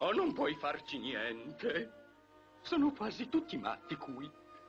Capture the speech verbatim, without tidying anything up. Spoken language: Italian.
Oh, non puoi farci niente. Sono quasi tutti matti qui.